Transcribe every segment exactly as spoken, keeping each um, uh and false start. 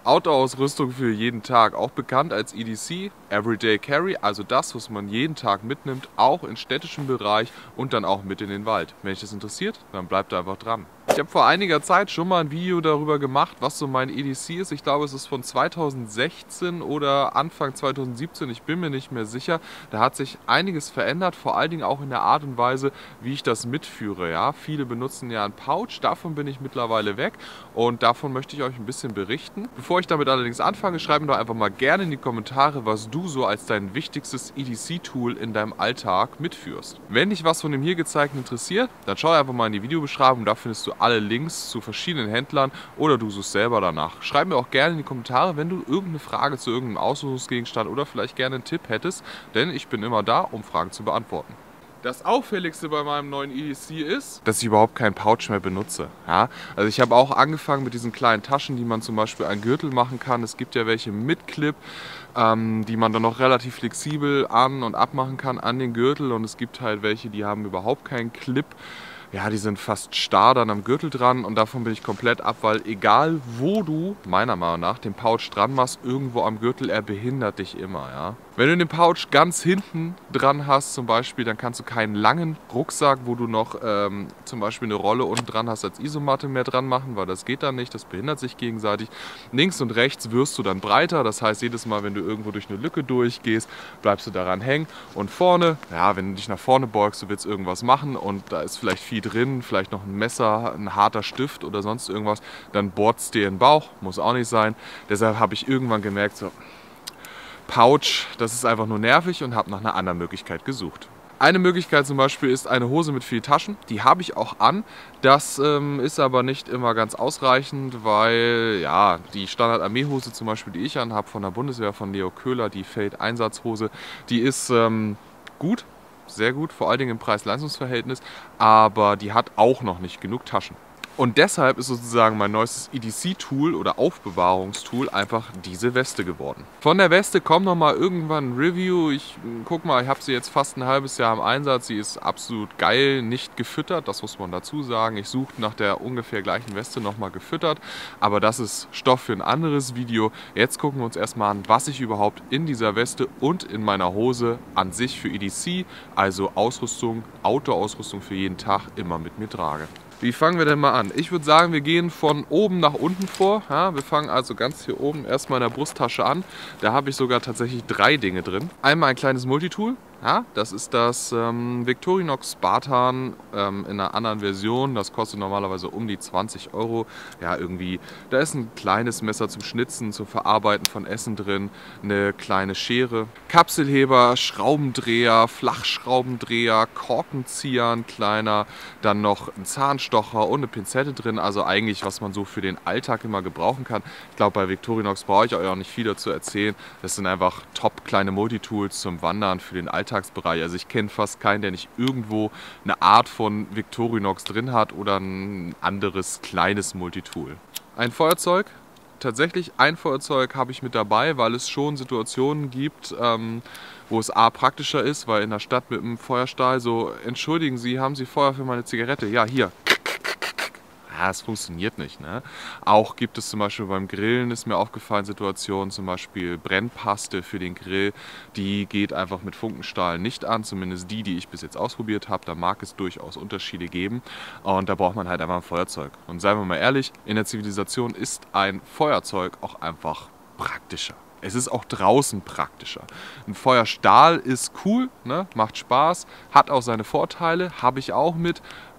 Outdoor-Ausrüstung für jeden Tag, auch bekannt als E D C, Everyday Carry, also das, was man jeden Tag mitnimmt, auch im städtischen Bereich und dann auch mit in den Wald. Wenn dich das interessiert, dann bleibt da einfach dran. Ich habe vor einiger Zeit schon mal ein Video darüber gemacht, was so mein E D C ist. Ich glaube, es ist von zweitausendsechzehn oder Anfang zweitausendsiebzehn, ich bin mir nicht mehr sicher. Da hat sich einiges verändert, vor allen Dingen auch in der Art und Weise, wie ich das mitführe. Ja, viele benutzen ja ein Pouch, davon bin ich mittlerweile weg und davon möchte ich euch ein bisschen berichten. Bevor ich damit allerdings anfange, schreib mir doch einfach mal gerne in die Kommentare, was du so als dein wichtigstes E D C-Tool in deinem Alltag mitführst. Wenn dich was von dem hier gezeigten interessiert, dann schau einfach mal in die Videobeschreibung, da findest du alle Links zu verschiedenen Händlern oder du suchst selber danach. Schreib mir auch gerne in die Kommentare, wenn du irgendeine Frage zu irgendeinem Ausrüstungsgegenstand oder vielleicht gerne einen Tipp hättest, denn ich bin immer da, um Fragen zu beantworten. Das Auffälligste bei meinem neuen E D C ist, dass ich überhaupt keinen Pouch mehr benutze. Ja? Also ich habe auch angefangen mit diesen kleinen Taschen, die man zum Beispiel an Gürtel machen kann. Es gibt ja welche mit Clip, ähm, die man dann noch relativ flexibel an- und abmachen kann an den Gürtel. Und es gibt halt welche, die haben überhaupt keinen Clip. Ja, die sind fast starr dann am Gürtel dran und davon bin ich komplett ab, weil egal wo du, meiner Meinung nach, den Pouch dran machst, irgendwo am Gürtel, er behindert dich immer, ja. Wenn du den Pouch ganz hinten dran hast zum Beispiel, dann kannst du keinen langen Rucksack, wo du noch ähm, zum Beispiel eine Rolle unten dran hast, als Isomatte mehr dran machen, weil das geht dann nicht, das behindert sich gegenseitig. Links und rechts wirst du dann breiter, das heißt jedes Mal, wenn du irgendwo durch eine Lücke durchgehst, bleibst du daran hängen. Und vorne, ja, wenn du dich nach vorne beugst, du willst irgendwas machen und da ist vielleicht viel drin, vielleicht noch ein Messer, ein harter Stift oder sonst irgendwas, dann bohrt's dir in den Bauch, muss auch nicht sein. Deshalb habe ich irgendwann gemerkt, so Pouch, das ist einfach nur nervig und habe nach einer anderen Möglichkeit gesucht. Eine Möglichkeit zum Beispiel ist eine Hose mit vielen Taschen, die habe ich auch an. Das ähm, ist aber nicht immer ganz ausreichend, weil ja, die Standard-Armeehose zum Beispiel, die ich anhabe von der Bundeswehr, von Leo Köhler, die Feldeinsatzhose, die ist ähm, gut, sehr gut, vor allen Dingen im Preis-Leistungs-Verhältnis, aber die hat auch noch nicht genug Taschen. Und deshalb ist sozusagen mein neuestes E D C-Tool oder Aufbewahrungstool einfach diese Weste geworden. Von der Weste kommt nochmal irgendwann ein Review. Ich guck mal, ich habe sie jetzt fast ein halbes Jahr im Einsatz. Sie ist absolut geil, nicht gefüttert, das muss man dazu sagen. Ich suche nach der ungefähr gleichen Weste nochmal gefüttert, aber das ist Stoff für ein anderes Video. Jetzt gucken wir uns erstmal an, was ich überhaupt in dieser Weste und in meiner Hose an sich für E D C, also Ausrüstung, Outdoor-Ausrüstung für jeden Tag, immer mit mir trage. Wie fangen wir denn mal an? Ich würde sagen, wir gehen von oben nach unten vor. Ja, wir fangen also ganz hier oben erstmal in der Brusttasche an. Da habe ich sogar tatsächlich drei Dinge drin. Einmal ein kleines Multitool. Ja, das ist das ähm, Victorinox Spartan ähm, in einer anderen Version. Das kostet normalerweise um die zwanzig Euro. Ja, irgendwie, da ist ein kleines Messer zum Schnitzen, zum Verarbeiten von Essen drin, eine kleine Schere, Kapselheber, Schraubendreher, Flachschraubendreher, Korkenzieher, ein kleiner, dann noch ein Zahnstocher und eine Pinzette drin. Also eigentlich, was man so für den Alltag immer gebrauchen kann. Ich glaube, bei Victorinox brauche ich euch auch nicht viel dazu erzählen. Das sind einfach top kleine Multitools zum Wandern für den Alltag. Alltagsbereich. Also ich kenne fast keinen, der nicht irgendwo eine Art von Victorinox drin hat oder ein anderes kleines Multitool. Ein Feuerzeug. Tatsächlich ein Feuerzeug habe ich mit dabei, weil es schon Situationen gibt, ähm, wo es a praktischer ist, weil in der Stadt mit einem Feuerstahl so, entschuldigen Sie, haben Sie Feuer für meine Zigarette? Ja, hier. Ja, es funktioniert nicht. Ne? Auch gibt es zum Beispiel beim Grillen, ist mir aufgefallen, Situationen, zum Beispiel Brennpaste für den Grill, die geht einfach mit Funkenstahl nicht an, zumindest die, die ich bis jetzt ausprobiert habe. Da mag es durchaus Unterschiede geben und da braucht man halt einfach ein Feuerzeug. Und seien wir mal ehrlich, in der Zivilisation ist ein Feuerzeug auch einfach praktischer. Es ist auch draußen praktischer. Ein Feuerstahl ist cool, ne? Macht Spaß, hat auch seine Vorteile, habe ich auch mit.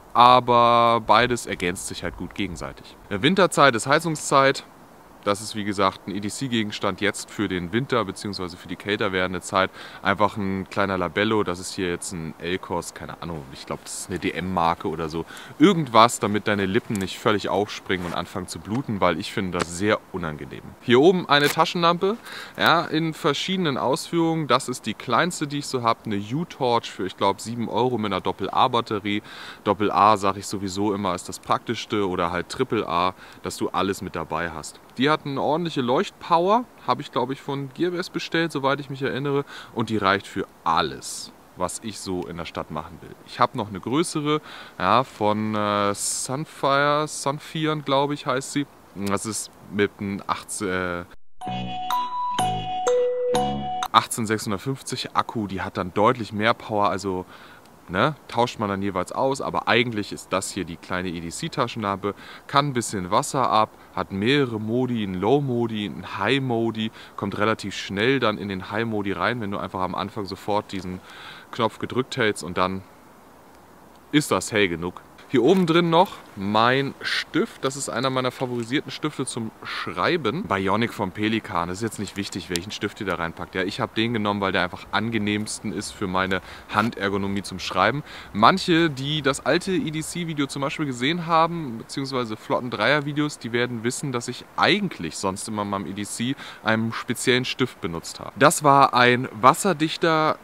Aber beides ergänzt sich halt gut gegenseitig. Winterzeit ist Heizungszeit. Das ist wie gesagt ein E D C-Gegenstand jetzt für den Winter bzw. für die kälter werdende Zeit. Einfach ein kleiner Labello, das ist hier jetzt ein Elkos, keine Ahnung, ich glaube das ist eine D M-Marke oder so. Irgendwas, damit deine Lippen nicht völlig aufspringen und anfangen zu bluten, weil ich finde das sehr unangenehm. Hier oben eine Taschenlampe, ja, in verschiedenen Ausführungen. Das ist die kleinste, die ich so habe, eine U-Torch für ich glaube sieben Euro mit einer Doppel-A-Batterie. Doppel-A sage ich sowieso immer ist das praktischste oder halt Triple-A, dass du alles mit dabei hast. Die hat eine ordentliche Leuchtpower, habe ich glaube ich von Gearbest bestellt, soweit ich mich erinnere. Und die reicht für alles, was ich so in der Stadt machen will. Ich habe noch eine größere, ja, von äh, Sunfire, Sunfion glaube ich heißt sie. Das ist mit einem achtzehn, sechshundertfünfzig Akku, die hat dann deutlich mehr Power, also ne, tauscht man dann jeweils aus, aber eigentlich ist das hier die kleine E D C-Taschenlampe, kann ein bisschen Wasser ab, hat mehrere Modi, einen Low-Modi, einen High-Modi, kommt relativ schnell dann in den High-Modi rein, wenn du einfach am Anfang sofort diesen Knopf gedrückt hältst und dann ist das hell genug. Hier oben drin noch mein Stift. Das ist einer meiner favorisierten Stifte zum Schreiben. Bionic vom Pelikan. Das ist jetzt nicht wichtig, welchen Stift ihr da reinpackt. Ja, ich habe den genommen, weil der einfach angenehmsten ist für meine Handergonomie zum Schreiben. Manche, die das alte E D C-Video zum Beispiel gesehen haben, beziehungsweise Flotten Dreier-Videos, die werden wissen, dass ich eigentlich sonst immer beim E D C einen speziellen Stift benutzt habe. Das war ein wasserdichter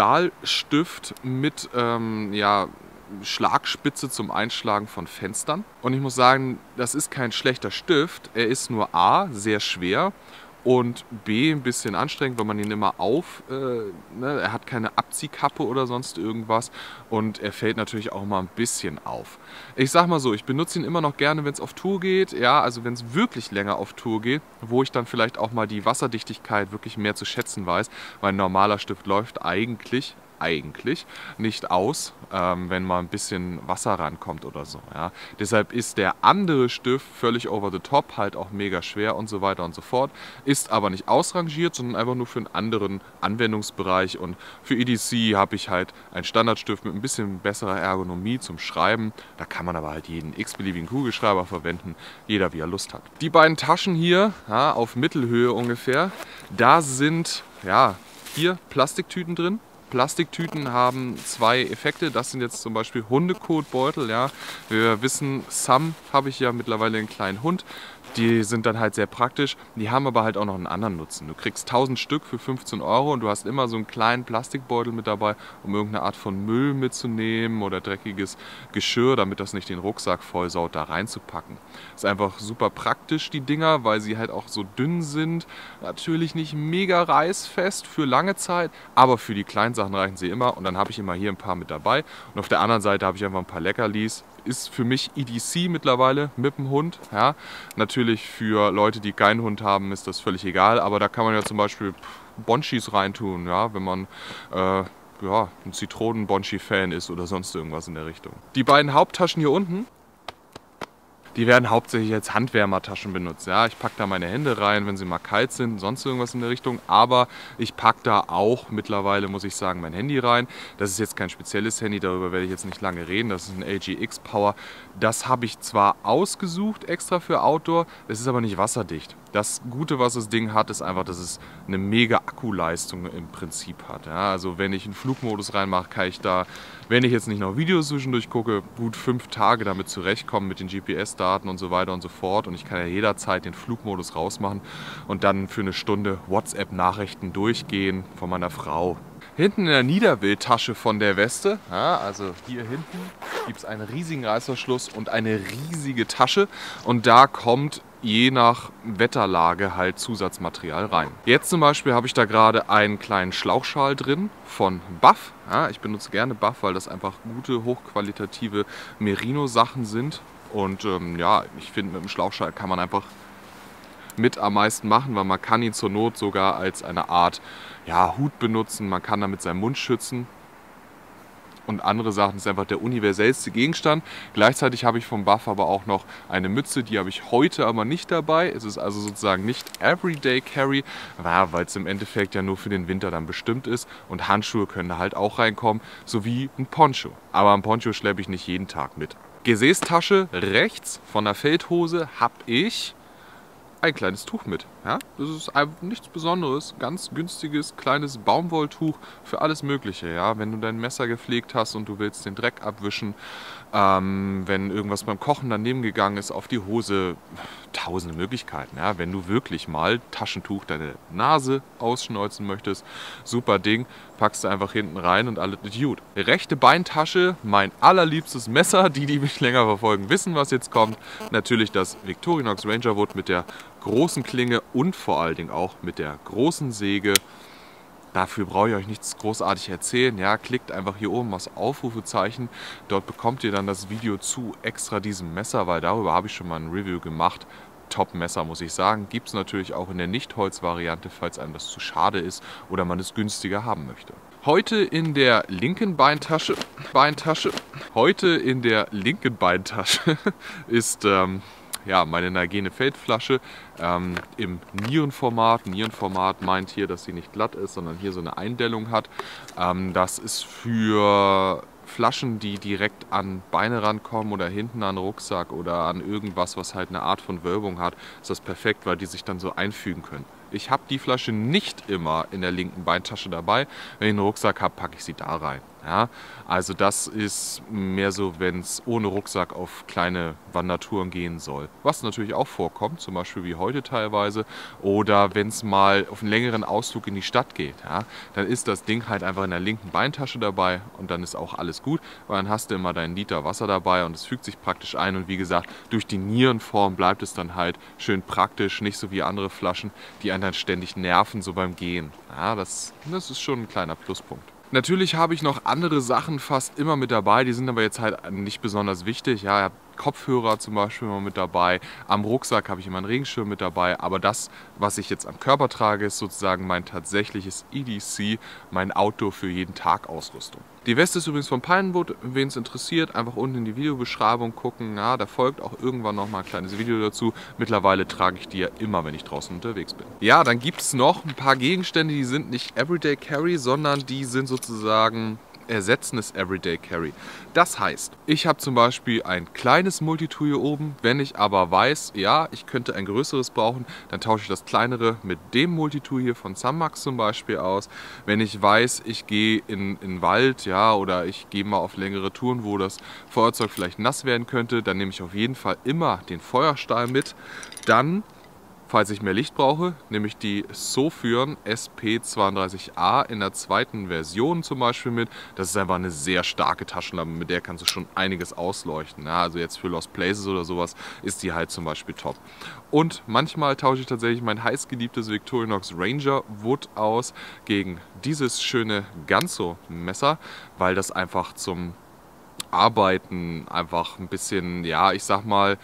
Stahlstift mit, ähm, ja, Schlagspitze zum Einschlagen von Fenstern. Und ich muss sagen, das ist kein schlechter Stift. Er ist nur A, sehr schwer und B, ein bisschen anstrengend, weil man ihn immer auf, äh, ne, er hat keine Abziehkappe oder sonst irgendwas und er fällt natürlich auch mal ein bisschen auf. Ich sag mal so, ich benutze ihn immer noch gerne, wenn es auf Tour geht, ja, also wenn es wirklich länger auf Tour geht, wo ich dann vielleicht auch mal die Wasserdichtigkeit wirklich mehr zu schätzen weiß, weil ein normaler Stift läuft eigentlich eigentlich nicht aus, ähm, wenn mal ein bisschen Wasser rankommt oder so. Ja. Deshalb ist der andere Stift völlig over the top, halt auch mega schwer und so weiter und so fort, ist aber nicht ausrangiert, sondern einfach nur für einen anderen Anwendungsbereich und für E D C habe ich halt einen Standardstift mit ein bisschen besserer Ergonomie zum Schreiben. Da kann man aber halt jeden x-beliebigen Kugelschreiber verwenden, jeder wie er Lust hat. Die beiden Taschen hier, ja, auf Mittelhöhe ungefähr, da sind ja hier Plastiktüten drin. Plastiktüten haben zwei Effekte. Das sind jetzt zum Beispiel Hundekotbeutel. Ja. Wir wissen, Sam habe ich ja mittlerweile einen kleinen Hund. Die sind dann halt sehr praktisch. Die haben aber halt auch noch einen anderen Nutzen. Du kriegst tausend Stück für fünfzehn Euro und du hast immer so einen kleinen Plastikbeutel mit dabei, um irgendeine Art von Müll mitzunehmen oder dreckiges Geschirr, damit das nicht den Rucksack vollsaut, da reinzupacken. Ist einfach super praktisch, die Dinger, weil sie halt auch so dünn sind. Natürlich nicht mega reißfest für lange Zeit, aber für die kleinen Sachen reichen sie immer. Und dann habe ich immer hier ein paar mit dabei. Und auf der anderen Seite habe ich einfach ein paar Leckerlis. Ist für mich E D C mittlerweile mit dem Hund. Ja. Natürlich für Leute, die keinen Hund haben, ist das völlig egal. Aber da kann man ja zum Beispiel Bonchis reintun, ja, wenn man äh, ja, ein Zitronen-Bonchi-Fan ist oder sonst irgendwas in der Richtung. Die beiden Haupttaschen hier unten, die werden hauptsächlich als Handwärmertaschen benutzt. Ja, ich packe da meine Hände rein, wenn sie mal kalt sind, sonst irgendwas in der Richtung. Aber ich packe da auch mittlerweile, muss ich sagen, mein Handy rein. Das ist jetzt kein spezielles Handy, darüber werde ich jetzt nicht lange reden. Das ist ein L G X Power. Das habe ich zwar ausgesucht extra für Outdoor, es ist aber nicht wasserdicht. Das Gute, was das Ding hat, ist einfach, dass es eine mega Akkuleistung im Prinzip hat. Ja, also wenn ich einen Flugmodus reinmache, kann ich da, wenn ich jetzt nicht noch Videos zwischendurch gucke, gut fünf Tage damit zurechtkommen mit den G P S-Daten und so weiter und so fort. Und ich kann ja jederzeit den Flugmodus rausmachen und dann für eine Stunde WhatsApp-Nachrichten durchgehen von meiner Frau. Hinten in der Niederwildtasche von der Weste, ja, also hier hinten, gibt es einen riesigen Reißverschluss und eine riesige Tasche. Und da kommt je nach Wetterlage halt Zusatzmaterial rein. Jetzt zum Beispiel habe ich da gerade einen kleinen Schlauchschal drin von Buff. Ja, ich benutze gerne Buff, weil das einfach gute, hochqualitative Merino-Sachen sind. Und ähm, ja, ich finde, mit dem Schlauchschal kann man einfach mit am meisten machen, weil man kann ihn zur Not sogar als eine Art ja, Hut benutzen. Man kann damit seinen Mund schützen. Und andere Sachen, ist einfach der universellste Gegenstand. Gleichzeitig habe ich vom Buff aber auch noch eine Mütze, die habe ich heute aber nicht dabei. Es ist also sozusagen nicht Everyday Carry, weil es im Endeffekt ja nur für den Winter dann bestimmt ist. Und Handschuhe können da halt auch reinkommen, sowie ein Poncho. Aber ein Poncho schleppe ich nicht jeden Tag mit. Gesäßtasche rechts von der Feldhose habe ich ein kleines Tuch mit. Ja? Das ist nichts Besonderes, ganz günstiges, kleines Baumwolltuch für alles Mögliche. Ja? Wenn du dein Messer gepflegt hast und du willst den Dreck abwischen, ähm, wenn irgendwas beim Kochen daneben gegangen ist, auf die Hose, tausende Möglichkeiten. Ja? Wenn du wirklich mal Taschentuch deine Nase ausschneuzen möchtest, super Ding, packst du einfach hinten rein und alles ist gut. Rechte Beintasche, mein allerliebstes Messer. Die, die mich länger verfolgen, wissen, was jetzt kommt. Natürlich das Victorinox Ranger Wood mit der großen Klinge und vor allen Dingen auch mit der großen Säge. Dafür brauche ich euch nichts großartig erzählen. Ja, klickt einfach hier oben aufs Aufrufezeichen. Dort bekommt ihr dann das Video zu extra diesem Messer, weil darüber habe ich schon mal ein Review gemacht. Top-Messer, muss ich sagen. Gibt es natürlich auch in der Nicht-Holz-Variante, falls einem das zu schade ist oder man es günstiger haben möchte. Heute in der linken Beintasche, Beintasche, heute in der linken Beintasche ist ähm, ja, meine Nagene Feldflasche ähm, im Nierenformat. Nierenformat meint hier, dass sie nicht glatt ist, sondern hier so eine Eindellung hat. Ähm, das ist für Flaschen, die direkt an Beine rankommen oder hinten an Rucksack oder an irgendwas, was halt eine Art von Wölbung hat, ist das perfekt, weil die sich dann so einfügen können. Ich habe die Flasche nicht immer in der linken Beintasche dabei. Wenn ich einen Rucksack habe, packe ich sie da rein. Ja? Also das ist mehr so, wenn es ohne Rucksack auf kleine Wandertouren gehen soll. Was natürlich auch vorkommt, zum Beispiel wie heute teilweise. Oder wenn es mal auf einen längeren Ausflug in die Stadt geht. Ja? Dann ist das Ding halt einfach in der linken Beintasche dabei und dann ist auch alles gut, weil dann hast du immer deinen Liter Wasser dabei und es fügt sich praktisch ein. Und wie gesagt, durch die Nierenform bleibt es dann halt schön praktisch, nicht so wie andere Flaschen, die einen dann ständig nerven, so beim Gehen. Ja, das, das ist schon ein kleiner Pluspunkt. Natürlich habe ich noch andere Sachen fast immer mit dabei, die sind aber jetzt halt nicht besonders wichtig. Ja, ich habe Kopfhörer zum Beispiel immer mit dabei, am Rucksack habe ich immer einen Regenschirm mit dabei, aber das, was ich jetzt am Körper trage, ist sozusagen mein tatsächliches E D C, mein Outdoor für jeden Tag Ausrüstung. Die Weste ist übrigens von Pinewood, wen es interessiert, einfach unten in die Videobeschreibung gucken, ja, da folgt auch irgendwann noch mal ein kleines Video dazu. Mittlerweile trage ich die ja immer, wenn ich draußen unterwegs bin. Ja, dann gibt es noch ein paar Gegenstände, die sind nicht Everyday Carry, sondern die sind sozusagen ersetzendes Everyday Carry. Das heißt, ich habe zum Beispiel ein kleines Multitool hier oben. Wenn ich aber weiß, ja, ich könnte ein größeres brauchen, dann tausche ich das kleinere mit dem Multitool hier von Sunmax zum Beispiel aus. Wenn ich weiß, ich gehe in den Wald, ja, oder ich gehe mal auf längere Touren, wo das Feuerzeug vielleicht nass werden könnte, dann nehme ich auf jeden Fall immer den Feuerstahl mit. Dann, falls ich mehr Licht brauche, nehme ich die Sofirn S P zweiunddreißig A in der zweiten Version zum Beispiel mit. Das ist einfach eine sehr starke Taschenlampe, mit der kannst du schon einiges ausleuchten. Ja, also jetzt für Lost Places oder sowas ist die halt zum Beispiel top. Und manchmal tausche ich tatsächlich mein heißgeliebtes Victorinox Ranger Wood aus gegen dieses schöne Ganzo Messer, weil das einfach zum Arbeiten einfach ein bisschen, ja, ich sag mal,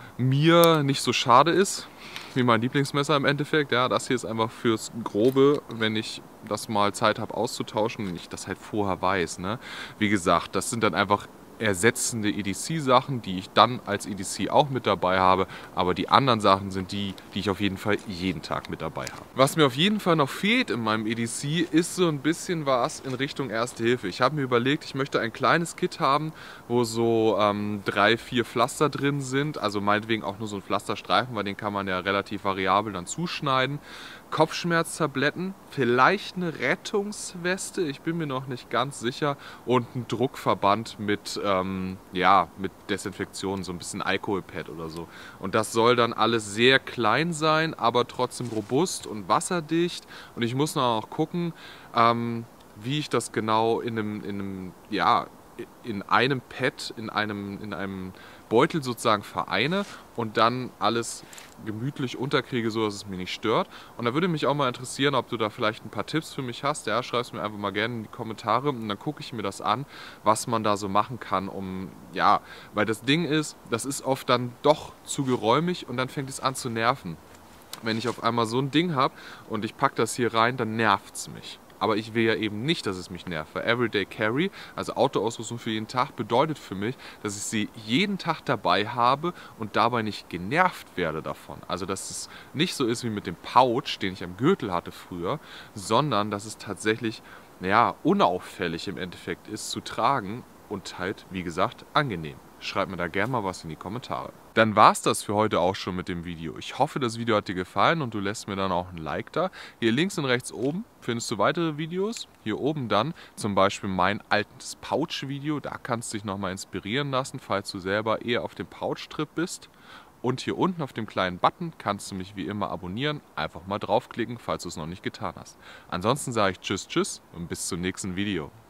mir nicht so schade ist, wie mein Lieblingsmesser im Endeffekt. Ja, das hier ist einfach fürs Grobe, wenn ich das mal Zeit habe auszutauschen und ich das halt vorher weiß. Ne? Wie gesagt, das sind dann einfach ersetzende E D C-Sachen, die ich dann als E D C auch mit dabei habe, aber die anderen Sachen sind die, die ich auf jeden Fall jeden Tag mit dabei habe. Was mir auf jeden Fall noch fehlt in meinem E D C, ist so ein bisschen was in Richtung Erste Hilfe. Ich habe mir überlegt, ich möchte ein kleines Kit haben, wo so ähm, drei, vier Pflaster drin sind, also meinetwegen auch nur so ein Pflasterstreifen, weil den kann man ja relativ variabel dann zuschneiden. Kopfschmerztabletten, vielleicht eine Rettungsweste, ich bin mir noch nicht ganz sicher, und ein Druckverband mit, ähm, ja, mit Desinfektion, so ein bisschen Alkoholpad oder so. Und das soll dann alles sehr klein sein, aber trotzdem robust und wasserdicht. Und ich muss noch auch gucken, ähm, wie ich das genau in einem, in einem, ja, in einem Pad, in einem, in einem Beutel sozusagen vereine und dann alles gemütlich unterkriege, so dass es mich nicht stört. Und da würde mich auch mal interessieren, ob du da vielleicht ein paar Tipps für mich hast. Ja, schreib es mir einfach mal gerne in die Kommentare und dann gucke ich mir das an, was man da so machen kann, um, ja, weil das Ding ist, das ist oft dann doch zu geräumig und dann fängt es an zu nerven. Wenn ich auf einmal so ein Ding habe und ich packe das hier rein, dann nervt es mich. Aber ich will ja eben nicht, dass es mich nervt. Weil Everyday Carry, also Outdoor-Ausrüstung für jeden Tag, bedeutet für mich, dass ich sie jeden Tag dabei habe und dabei nicht genervt werde davon. Also dass es nicht so ist wie mit dem Pouch, den ich am Gürtel hatte früher, sondern dass es tatsächlich, ja, unauffällig im Endeffekt ist zu tragen und halt, wie gesagt, angenehm. Schreib mir da gerne mal was in die Kommentare. Dann war es das für heute auch schon mit dem Video. Ich hoffe, das Video hat dir gefallen und du lässt mir dann auch ein Like da. Hier links und rechts oben findest du weitere Videos. Hier oben dann zum Beispiel mein altes Pouch-Video. Da kannst du dich nochmal inspirieren lassen, falls du selber eher auf dem Pouch-Trip bist. Und hier unten auf dem kleinen Button kannst du mich wie immer abonnieren. Einfach mal draufklicken, falls du es noch nicht getan hast. Ansonsten sage ich Tschüss, Tschüss und bis zum nächsten Video.